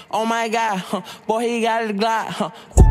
Oh my God, boy, he got a Glock.